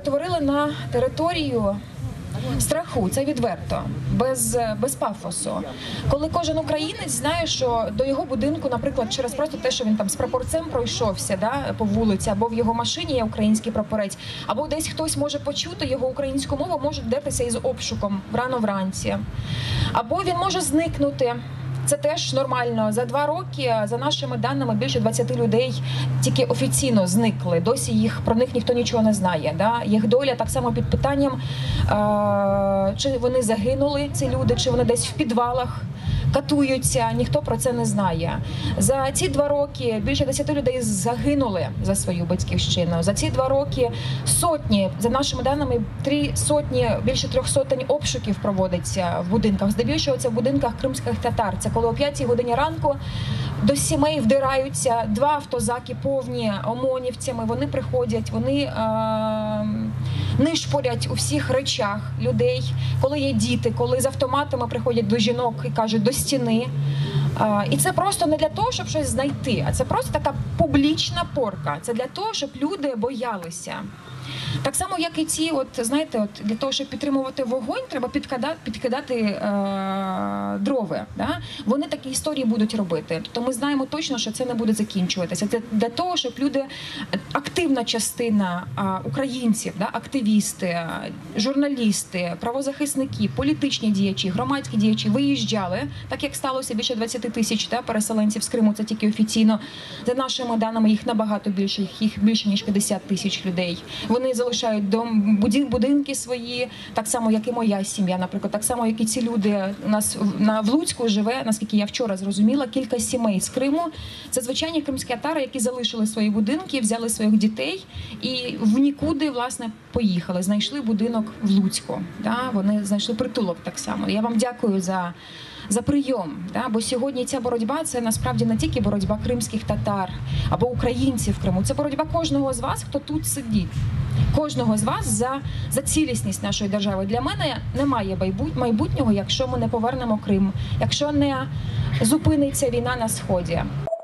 перетворили на територію страху, це відверто, без пафосу. Коли кожен українець знає, що до його будинку, наприклад, через просто те, що він там з прапорцем пройшовся, да, по вулиці, або в його машині є український прапорець, або десь хтось може почути його українську мову, може дертися із обшуком рано вранці, або він може зникнути. Це теж нормально. За 2 роки, за нашими даними, більше 20 людей тільки офіційно зникли. Досі про них ніхто нічого не знає. Да? Їх доля так само під питанням, чи вони загинули, ці люди, чи вони десь в підвалах катуються, ніхто про це не знає. За ці 2 роки більше 10 людей загинули за свою батьківщину. За ці 2 роки сотні, за нашими даними, 3 сотні, більше 3 сотень обшуків проводиться в будинках. Здебільшого це в будинках кримських татар. Це коли о 5 годині ранку до сімей вдираються 2 автозаки повні ОМОНівцями. Вони приходять, вони нишпорять у всіх речах людей, коли є діти, коли з автоматами приходять до жінок і кажуть «до стіни». І це просто не для того, щоб щось знайти, а це просто така публічна порка. Це для того, щоб люди боялися. Так само, як і ці, знаєте, для того, щоб підтримувати вогонь, треба підкидати дрови. Да? Вони такі історії будуть робити. Тобто ми знаємо точно, що це не буде закінчуватися. Це для того, щоб люди, активна частина українців, да? Активісти, журналісти, правозахисники, політичні діячі, громадські діячі виїжджали, так як сталося більше 20 тисяч переселенців з Криму, це тільки офіційно. За нашими даними, їх набагато більше, їх більше, ніж 50 тисяч людей. Вони залишають будинки свої, так само, як і моя сім'я, наприклад, так само, як і ці люди. У нас в Луцьку живе, наскільки я вчора зрозуміла, кілька сімей з Криму. Це звичайні кримські татари, які залишили свої будинки, взяли своїх дітей і в нікуди, власне, поїхали. Знайшли будинок в Луцьку. Да? Вони знайшли притулок так само. Я вам дякую за прийом, да? Бо сьогодні ця боротьба – це насправді не тільки боротьба кримських татар або українців в Криму, це боротьба кожного з вас, хто тут сидить. Кожного з вас за цілісність нашої держави. Для мене немає майбутнього, якщо ми не повернемо Крим, якщо не зупиниться війна на Сході.